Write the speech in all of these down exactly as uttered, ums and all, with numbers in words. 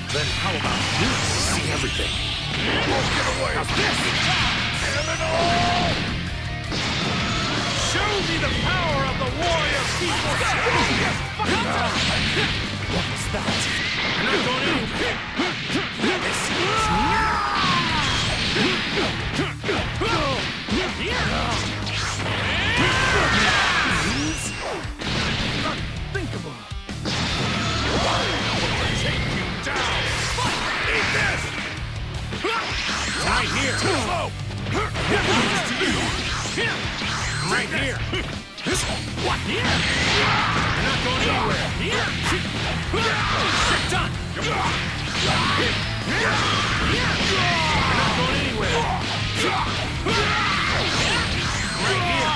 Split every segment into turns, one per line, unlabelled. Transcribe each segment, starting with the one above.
Then how about you see everything?
Won't get away!
How's this?
Criminal!
Show me the power of the warrior people! What was that? You're not going anywhere! This is... Unthinkable!
Take you down! Eat this!
Right here!
Slow!
Right here! What? Here! You're not going anywhere! Here! Shit done! You're not going anywhere! Right here!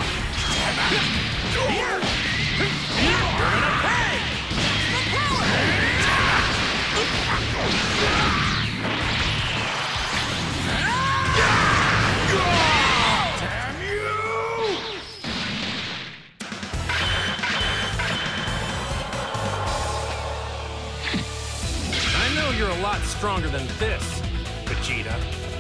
Here! You're gonna pay!
Damn you!
I know you're a lot stronger than this, Vegeta.